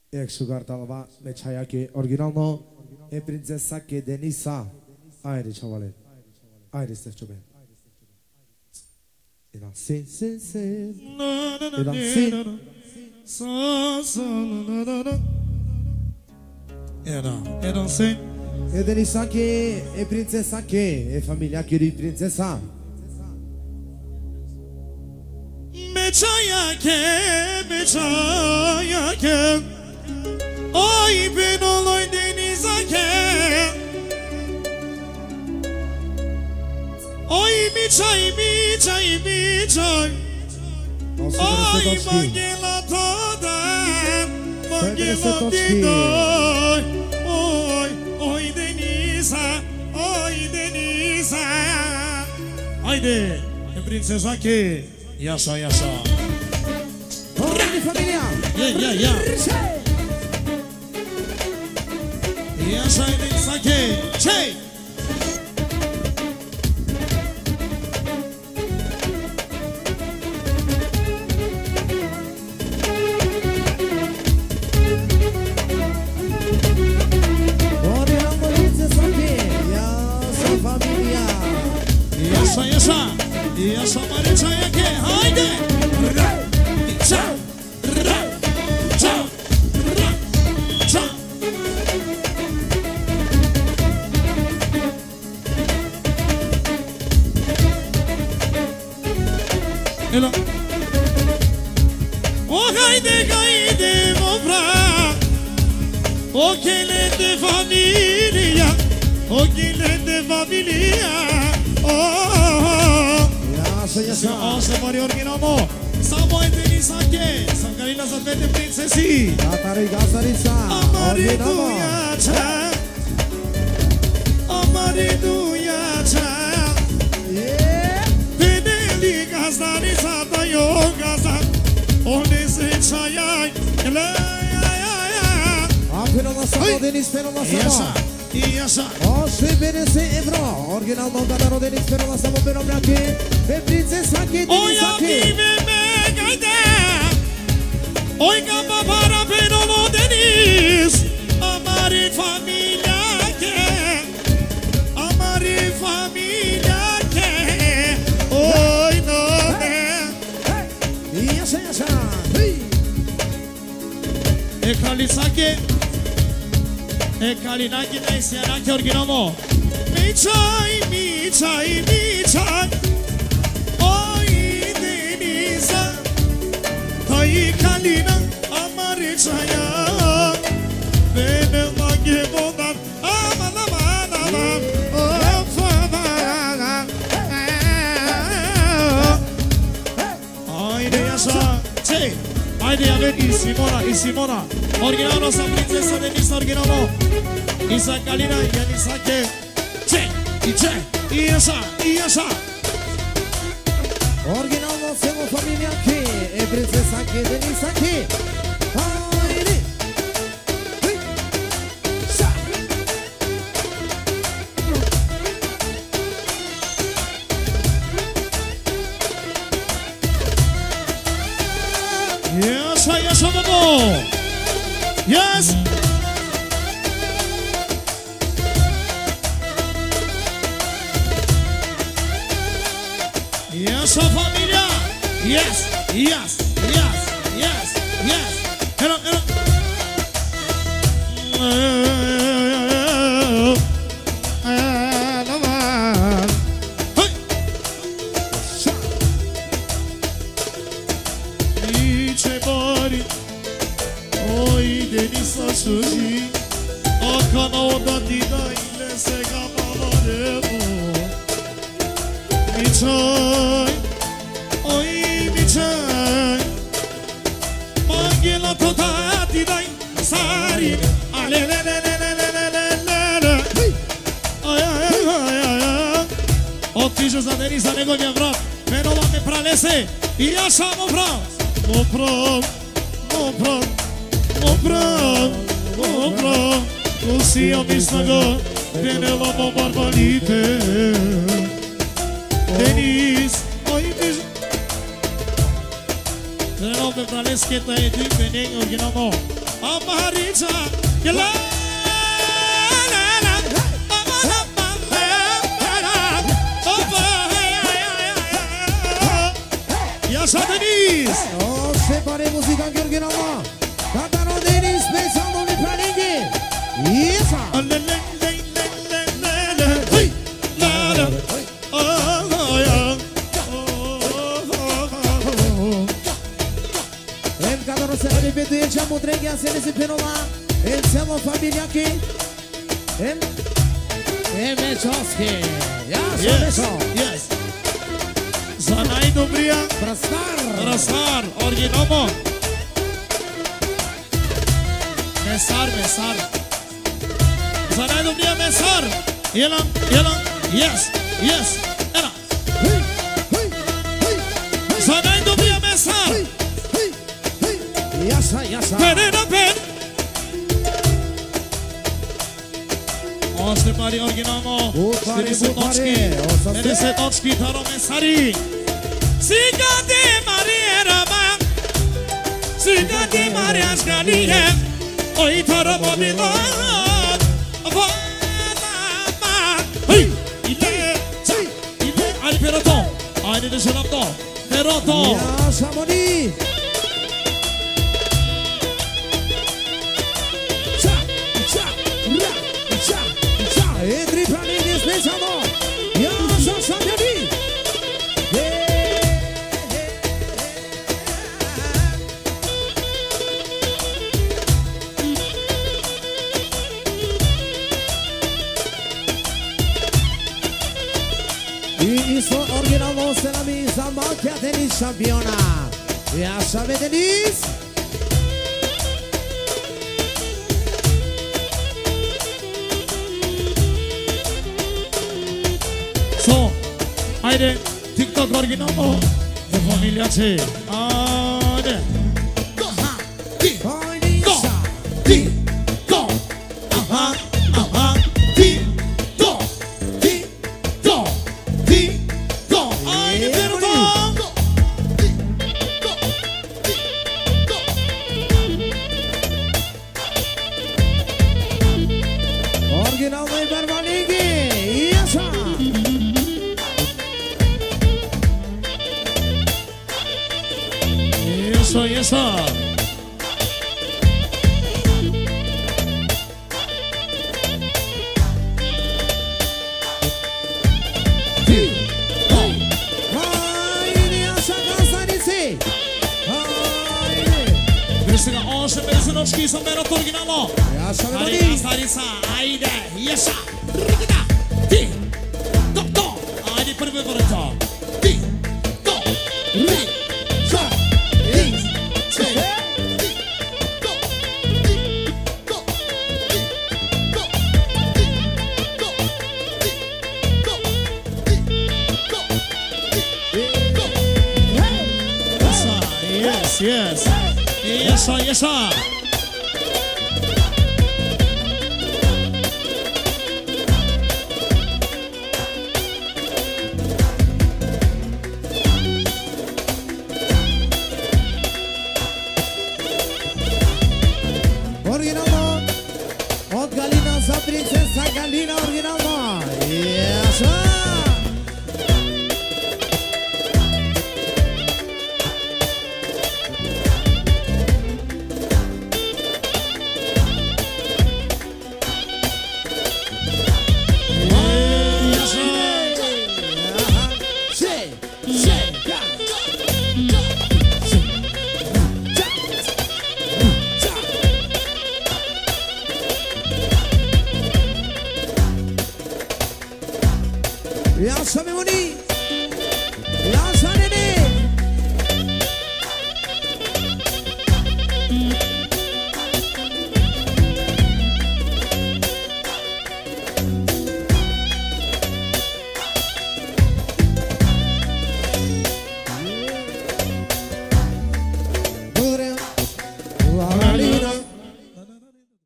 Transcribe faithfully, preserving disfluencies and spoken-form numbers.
Ek sugar talva me chaya ke original no e princesa ke Denisa. Aire chavale. Aire stef chobe. Idan sin sin sin. Idan sin. Sa sa la la la. Era, era sin. E Denisa ke e princesa ke e familia ke di princesa. Me chaya ke, me chaya ke. Ay ben olay denize ke. Ay mi çay mi çay mi çay. Ay mangela toda, mangela didoy. Oy oy denize, oy denize. Haydi princesa ke. Yaşa yaşa. Ora mi familia. Ya ya ya. Yaşa denize ke. Çey. Yaşa yaşa, yaşa Marita'ya ke, haydi. Ra, ça, ra, ça, ra, ça. Ela. O haydi haydi mofra, o gelende familia, o gelende familia. Oh, Yaşa yaşa. Asta mari originalno. Samo e Denisa ke, sam Galina za dvete princesi. Tatari Gazarisa. Amari dujača, amari dujača. Peneli Gazarisa da jo gazar. One se čajaj, lejajaj. Aferin Allah sana Deniz Fenola sana. Yaşa, yaşa. O svi bene se evro. Original Moldano Deniz Fenola samo beno braki. Ve princesa ke Denisa Oja ke. vive me gajde. Oj gamba para Fenolo Deniz. Amari familia ke. Amari familia ke. Oj no ne. Yaşa yaşa. E kraljica ke. E kalina ke na isjana ke originalno. Mi čaj, mi čaj, mi čaj. Oj Deniza. Taj kalina amari čaja. Bene lage vodan. Aman aman aman. Of aman. Haydi yaşa. Çek. Haydi ya ver i Simona, i Simona. Originalno sa princesa Denisa originalno. Isa Kalina i Denisa ke. Çek, i çek, i yaşa, i yaşa. Original no semo familia ke. E princesa ke Denisa ke. Haydi. Sa. Yaşa, yaşa babo. Yes. Yaşa familia. Yes, yes, yes, yes, yes. Hello, hello. Suji, akana odatina ile se gabavaremo. Mi çay, oy mi çay. Mangela totatina sari. Ale le le le le le le le le. Ay ay ay ay ay. Otižu za Denisa nego mi vrat. Fenola me pralese. I ja samo vrat. Mo prav, mo prav. Obrao, obrao, usija mi snaga, Fenela mo barbarite. Deniz, oj biž. Fenela me praleske ta je ti peneng originalno. Amarița, e la la la, amara mala, opa, ia sa Denis. O, se pare muzica în Gheorghe Nova. Catano Denis, special domnul Planinghi. Iesa. Le le le le le le le, hei, la la, oh ya, oh. Em Catano se ripeto e ci amutreghi a se ne si penova. Em siamo famiglia che Em Em Mechowski. Ja, so Yes, Mecho. yes. Zanai Dobria, Brastar. Rasar, Orginomo. Mesar, mesar. Zanai Dobria, mesar. Yelan, yelan, yes, yes. Era. Hey, hey, hey, hey. Zanai Dobria, mesar. Hey, hey, hey. Iasa, iasa. Penena pen. Oste Mari Orginomo. Bud pare, Stiri se bud pare. točki. O, sa Mene sve. se točki taro mesari. Siga de Mariera man. Siga de Maria Scalie. Oi taro Babilon. Vana man. Hey. Ile. Ile. Ali peloton. Aynı de şarapta. Peloton. Iasa Moni. Cha, cha, ra, cha, cha. Entri Planinghi, special. Iasa Sabiani. Isso original você na misa, mal que a Denis campeona. E a chave Denis. So, haydi TikTok Orginomo. De familia ce. Haydi. Oinissa. Go! Aha, aha, ti, go! Ti, go! Ti, go! Haydi perdon! Original mai Barbaninghi. Iasa. Isso, isso! Haydi Iasa Kazanisi. Haydi. Vystyga osiem Berezynowski, są Berot Orginamo. Iasa Haydi Denis. Starica, haydi, yesha! Rikita! Ti, go, go! Haydi prvi vrto! Ti, go! Ri, Cha. Is, Che. yes, yes! Yesha, yesha! Original. Od Galina za princesa Galina original. Iasa. Iasa Memoni.